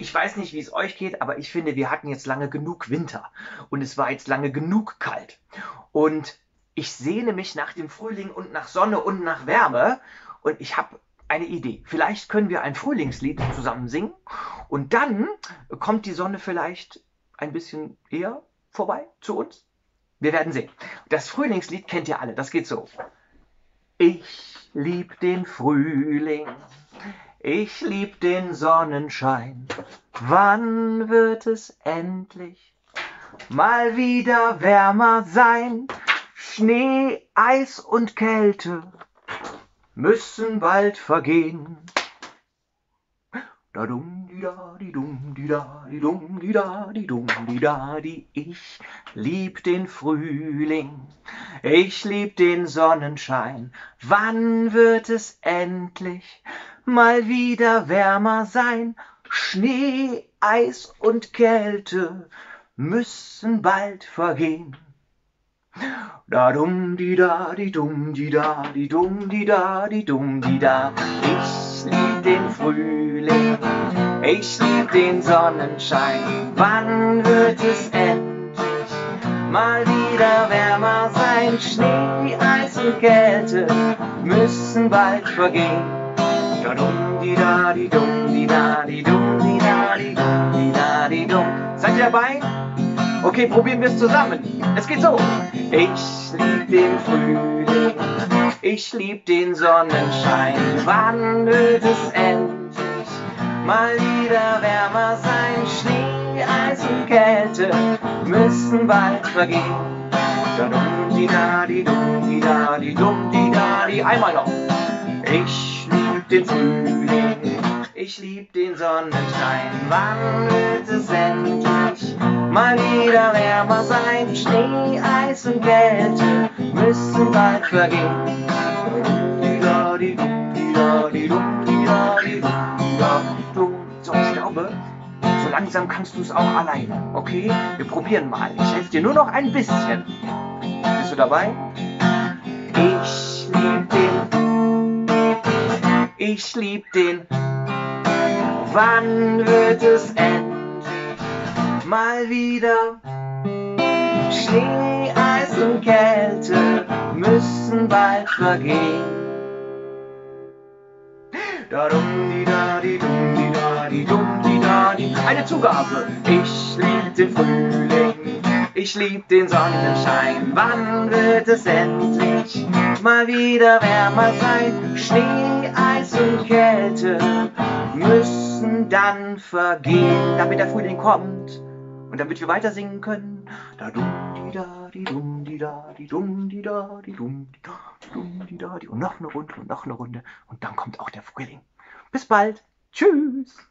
ich weiß nicht, wie es euch geht, aber ich finde, wir hatten jetzt lange genug Winter und es war jetzt lange genug kalt. Und ich sehne mich nach dem Frühling und nach Sonne und nach Wärme und ich habe eine Idee. Vielleicht können wir ein Frühlingslied zusammen singen und dann kommt die Sonne vielleicht ein bisschen eher vorbei zu uns. Wir werden sehen. Das Frühlingslied kennt ihr alle. Das geht so. Ich lieb den Frühling. Ich lieb den Sonnenschein. Wann wird es endlich mal wieder wärmer sein? Schnee, Eis und Kälte müssen bald vergehen. Da dum di da di dum di da di dum di da di dum di da di. Ich lieb den Frühling, ich lieb den Sonnenschein. Wann wird es endlich mal wieder wärmer sein? Schnee, Eis und Kälte müssen bald vergehen. Da dum di da di dum di da di dum di da di dum di da. Ich lieb den Frühling, ich lieb den Sonnenschein. Wann wird es endlich mal wieder wärmer sein? Schnee, Eis und Kälte müssen bald vergehen. Da dum di da di dum di da di dum di da di dum di da di dum. Seid ihr dabei? Okay, probieren wir es zusammen. Es geht so. Ich lieb den Frühling, ich lieb den Sonnenschein. Wann wird es endlich mal wieder wärmer sein? Schnee, Eis und Kälte müssen bald vergehen. Da dum di da di dum di da di dum di da di. Einmal noch. Ich lieb den Frühling, ich lieb den Sonnenschein. Wann wird es endlich mal wieder wärmer sein? Schnee, Eis und Kälte müssen bald vergehen. So, ich glaube, so langsam kannst du es auch alleine. Okay, wir probieren mal. Ich helfe dir nur noch ein bisschen. Bist du dabei? Ich lieb den. Wann wird es endlich mal wieder? Schnee, Eis und Kälte müssen bald vergehen. Da dum di da di dum di da di dum di da di. Eine Zugabe. Ich lieb den Frühling, ich lieb den Sonnenschein. Wann wird es endlich mal wieder wärmer sein? Schnee, Eis und Kälte müssen dann vergehen, damit der Frühling kommt und damit wir weiter singen können. Da dum di da di dum di da di dum di da di dum di da di dum di da di. Und noch eine Runde und noch eine Runde und dann kommt auch der Frühling. Bis bald. Tschüss.